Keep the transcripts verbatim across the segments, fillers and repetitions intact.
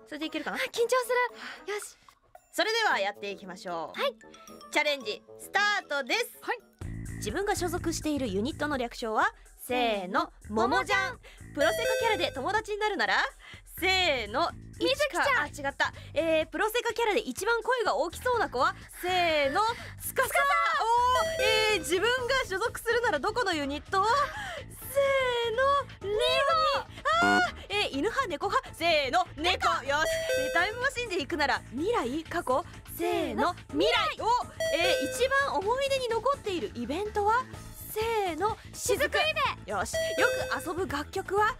それでいけるかな。 緊張する。よし、 それではやっていきましょう。 はい、 チャレンジスタートです。 はい、 自分が所属しているユニットの略称はせーの、ももじゃん。プロセカキャラで友達になるならせーの、 みずきちゃん。 あ、違った。えー、プロセカキャラで一番声が大きそうな子はせーの、つかさ。おー、えー、自分が所属するならどこのユニット？せーの、レゴ。あー、えー、犬派猫派せーの、猫。よし、えー、タイムマシンで行くなら未来過去せーの、未来。お、えー、一番思い出に残っているイベントはせーの、しずくイベ。よし、よく遊ぶ楽曲は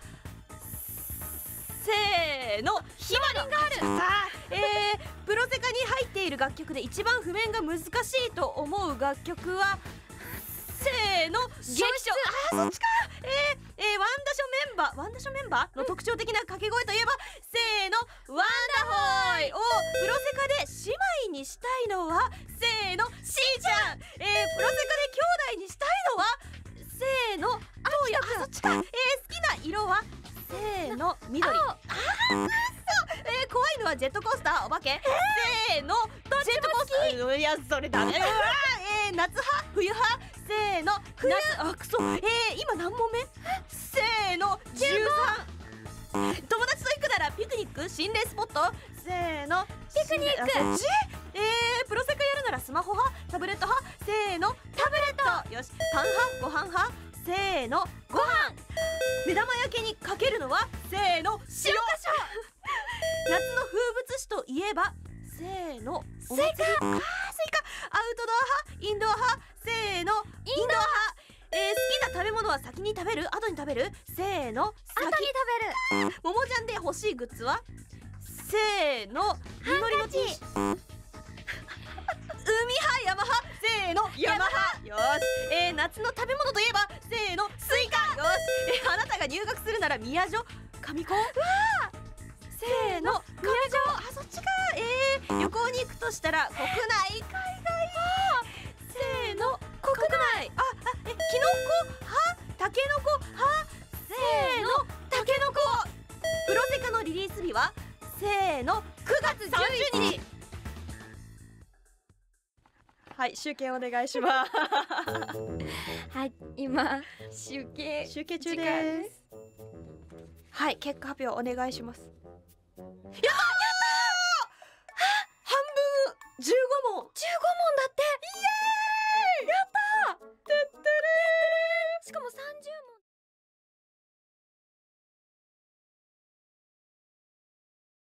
せーの、ひまりんがある。えー、プロセカに入っている楽曲で一番譜面が難しいと思う楽曲はせーの、劇場。あー、そっちか。えー、えー、ワンダショメンバーワンダショメンバーの特徴的な掛け声といえばせーの、ワンダホイ。をプロセカで姉妹にしたいのはせーの、しーちゃん。えー、プロセカで兄弟にしたいのはせーの、あきらくん。あ、そっちか。えー、好きな色はせーの、緑。あー、えー、怖いのはジェットコースター、お化け。せーの、ジェットコースター。いや、それダメ。えー、夏派冬派せーの、冬。あ、くそ。えー、今何問目？せーの、じゅうさん。友達と行くならピクニック、心霊スポットせーの、 ピクニック。 そっち？えー、プロセカやるならスマホ派タブレット派せーの、タブレット。よし、パン派ご飯派せーの、ご飯。目玉焼きにかけるのはせーの、塩。夏の風物詩といえばせーの、 スイカ。あー、スイカ。 アウトドア派インドア派せーの、インドア派。えー、好きな食べ物は先に食べる後に食べるせーの、先。 後に食べる。 ももちゃんで欲しいグッズはせーの、みのりのティッシュ。海派山派せーの、山派。よし、えー、夏の食べ物といえばせーの、スイカ。よし、えー、あなたが入学するなら宮女上高。せーの、宮女。あ、そっちか。えー、旅行に行くとしたら国内海外。せーの、国内。あ、あ、え、キノコ派タケノコ派せーの、タケノコ。プロセカのリリース日はせーの、くがつじゅういちにち。はい、集計お願いします。 はい、今集計集計中です。はい、結果発表お願いします。やった